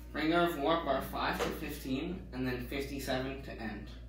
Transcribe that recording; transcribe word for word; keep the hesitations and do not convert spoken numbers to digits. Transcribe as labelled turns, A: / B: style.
A: Ringer of Warp are five to fifteen, and then fifty-seven to end.